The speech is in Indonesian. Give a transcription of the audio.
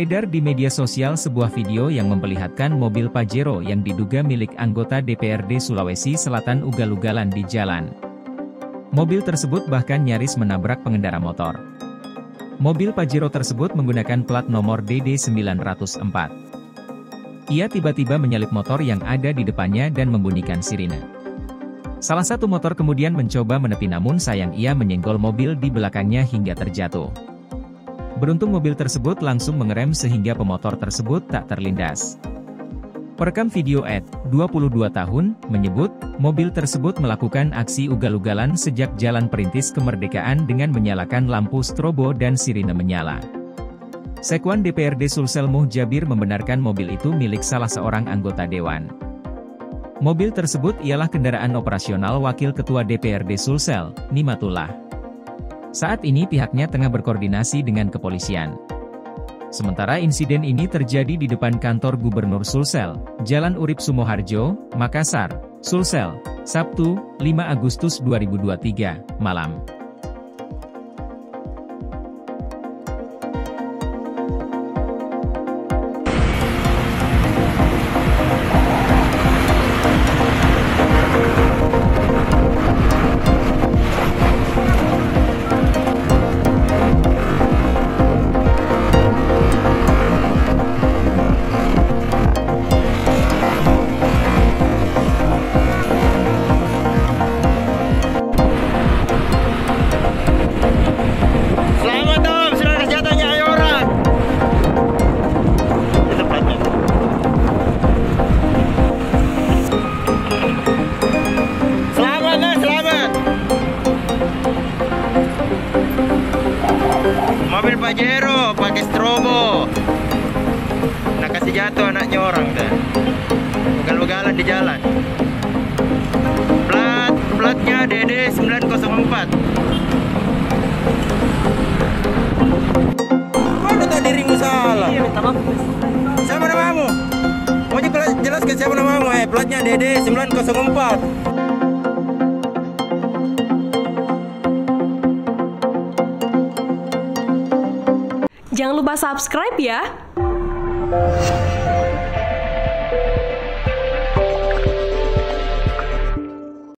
Beredar di media sosial sebuah video yang memperlihatkan mobil Pajero yang diduga milik anggota DPRD Sulawesi Selatan ugal-ugalan di jalan. Mobil tersebut bahkan nyaris menabrak pengendara motor. Mobil Pajero tersebut menggunakan plat nomor DD904. Ia tiba-tiba menyalip motor yang ada di depannya dan membunyikan sirine. Salah satu motor kemudian mencoba menepi namun sayang ia menyenggol mobil di belakangnya hingga terjatuh. Beruntung mobil tersebut langsung mengerem sehingga pemotor tersebut tak terlindas. Perekam video Ed, 22 tahun, menyebut, mobil tersebut melakukan aksi ugal-ugalan sejak Jalan Perintis Kemerdekaan dengan menyalakan lampu strobo dan sirine menyala. Sekwan DPRD Sulsel Muh Jabir membenarkan mobil itu milik salah seorang anggota dewan. Mobil tersebut ialah kendaraan operasional Wakil Ketua DPRD Sulsel, Nimatullah. Saat ini pihaknya tengah berkoordinasi dengan kepolisian. Sementara insiden ini terjadi di depan kantor Gubernur Sulsel, Jalan Urip Sumoharjo, Makassar, Sulsel, Sabtu, 5 Agustus 2023, malam. Mobil Pajero pakai strobo. Nah, kasih jatuh anaknya orang dah. Ugal-ugalan di jalan. Platnya DD904. Mana tak dirimu salah? Iya, minta maaf. Siapa namamu? Mau jelaskan siapa namamu? Platnya DD904. Jangan lupa subscribe ya.